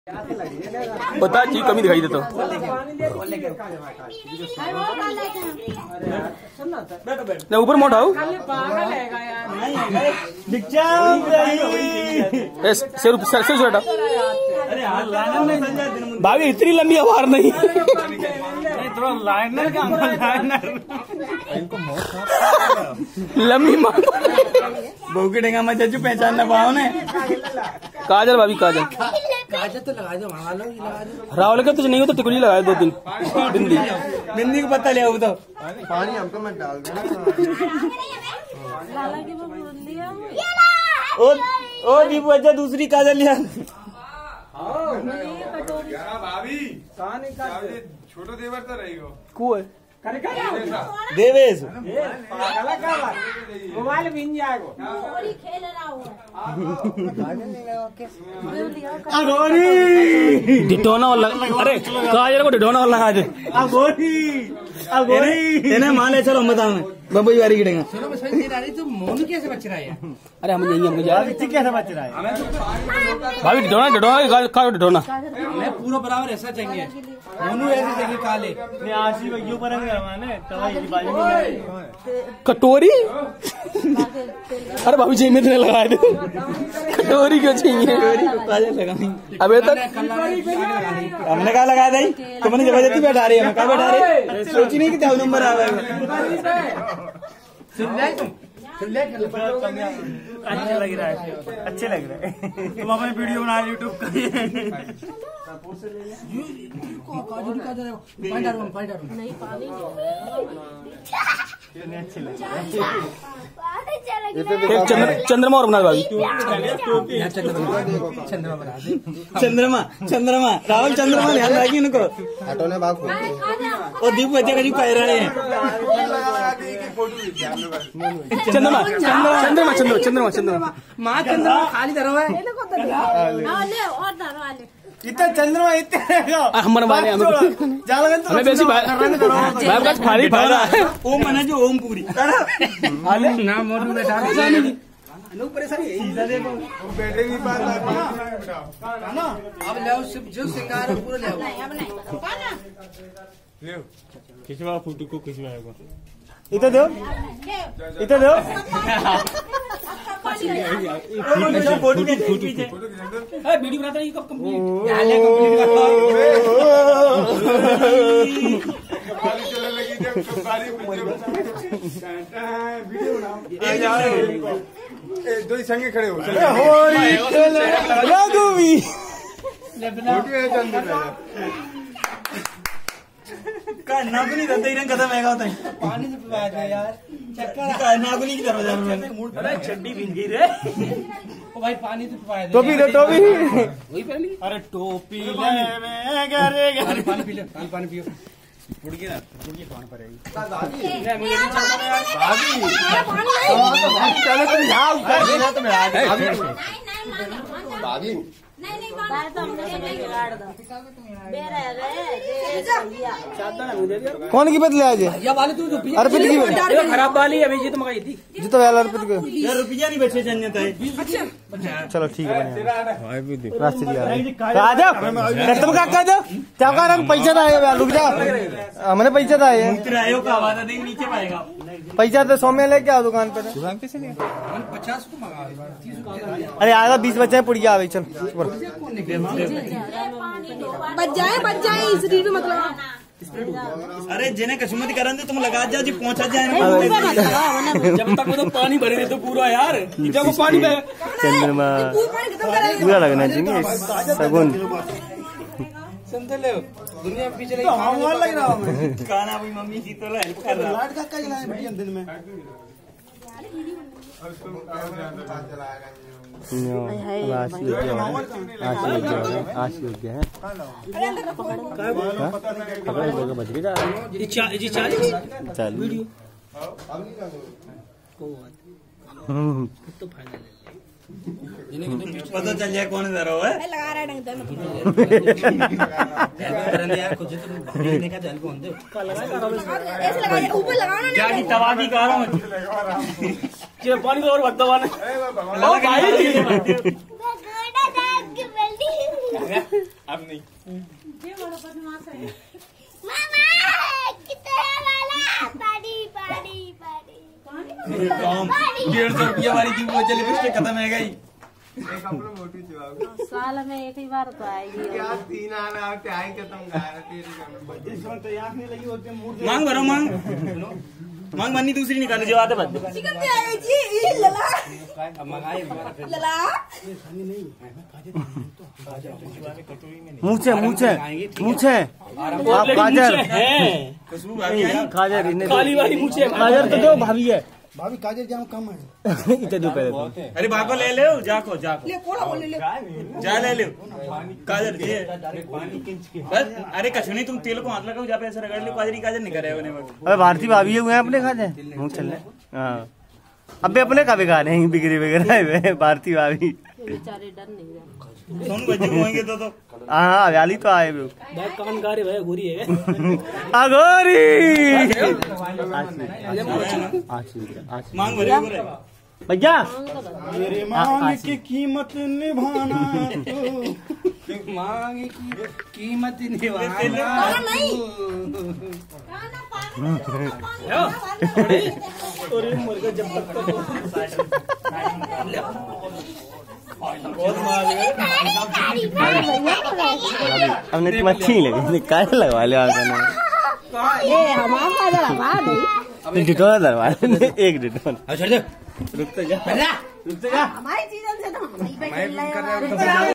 बता चीज कमी दिखाई देता ऊपर मोटा हो भाभी इतनी लंबी आवार नहीं लंबी बहू के डेंगा मत जजू पहचान ना पाओ ने। काजल भाभी काजल तो लगा दो रावल का तुझे नहीं हो तो टिकुली लगाए 2 दिन बिंदी बिंदी को पता ले तो पानी हमको मत डाल देना। ओ दीपू अच्छा दूसरी काजल लिया भाभी छोटो देवर तो रही हो को है देवेश मोबाइल मिल जाएगा। डिटोना वाला अरे काजल को डिटोना वाला लगा दे इन्हें मान ले चलो बताओ बम्बई वारी गिरेगा। तो मोनू कैसे बच रहा है? अरे हम यही हमको यार कैसे बच रहा है भाभी डिटोना डिटोना का डिटोना हमें पूरा बराबर ऐसा चाहिए। मोनू ऐसे चाहिए काले आशी भैया पर कटोरी अरे भाभी चाहिए में लगाए दे कटोरी क्यों चाहिए अबे तक हमने कहा लगा दी तुमने जबरदस्ती बैठा रही है कहा बैठा रही सोची नहीं कि क्या नंबर आ रहा है। अच्छा लग रहा है अच्छे लग रहे हैं तुम अपने वीडियो बना यूट्यूब का चंद्रमा और बना भाभी चंद्रमा चंद्रमा राहुल चंद्रमा ध्यान रखिए इनको हटोने बाप और दीपू बच्चे कहीं पह रहे हैं चंद्रमा चंद्रमा चंद्रमा चंद्रमा चंद्रमा माँ चंद्रमा खाली धरो है इतना चंद्रमा इतने हम बनवाने हमें वैसे खाली फायदा है ओम मना जो ओम पूरी ना मोनू बैठा बैठे नहीं पाता अब ले जो सिंगार है पूरा ले खिंचवा फोटो को खिंचवाएगा इधर दो इधर दो फोटो के पीछे वीडियो बनाता है कब कंप्लीट दो ही संगे खड़े हो नागुनी रहता ही खत्म है पानी से पिवा दे यार नागुनी की तरफ चड्डी भीग गई रे ओ भाई पानी तो पिवा दे टोपी दे टोपी वही पहले अरे टोपी पानी पी ले पानी पियो उड़गी ना उड़गी कौन पर आएगी चलो तुम जाओ भाभी कौन की बदले आज अर्पित की खराब वाली अभी ये तो मंगाई थी जी तो यार अर्पित को यार रुपया नहीं बचे जन्नत है चलो ठीक है रास्ते दिया आ जाओ तुम का कह दो क्या कह रहा पैसा था रुक जा हमने पैसा था नीचे पाएगा पैसा तो 100 में लेके आओ दुकान पे से 50 को मंगा 30 को अरे आधा 20 बच्चे पुड़िया आ गई चल बच जाए इस रील में मतलब अरे जिन्हें कश्मीरी करन दे तुम लगा जाओ जी पहुंचा जाए जब तक वो तो पानी भरे तो पूरा यार जब वो पानी चंद्रमा पूरा लगना चाहिए सगुन दुनिया पीछे लग रहा हूँ खाना भी मम्मी जी तो हेल्प कर रहा है दिन में पता चल जाए कौन इधर है लगा रहा है ऊपर लगाना क्या की तबाही कर रहा हूँ पानी और मत दबाना अब नहीं मामा कितने वाला पानी पानी पानी 150 रुपया वाली की वो चली लिपस्टिक खत्म है गई साल में एक ही बार तो आएगी। मांग भरो मांग बननी दूसरी निकालो जो आते बद चिकन भी आए जी लला लला मुँह से आप गाजर खुशबू भाभी आई गाजर काली वाली मुझे गाजर तो दो भाभी है भाभी काजल जाम कम है। इतने दो पहले अरे बाको ले ले जाको ले कोला बोल ले जा ले ले काजर ये बस अरे कछु नहीं तुम तेल को हाथ लगाओ जा पे ऐसा रगड़ लो काजर नहीं करे बने अरे भारती भाभी हुए हैं अपने खाते मुँह चलने हाँ अबे अपने का भी खा रहे हैं बिगड़ी वगैरह भारती भाभी बेचारे डर नहीं रहे। सोन बजे होंगे तो हाँ हरियाली तो आए भी कान गारे भाई गोरी है अगोरी मांग भरे भैया मेरे मांग की कीमत निभाना तो मांग की कीमत निभाना नहीं अरे मर गया जब बहुत मार हमने तुम अच्छी नहीं लगी काय लगवा लिया ये हमारा दरबार नहीं डिटोना दरबार एक डिटोना छोड़ दे रुक तो जा हमारी चीजों से तो हम नहीं पे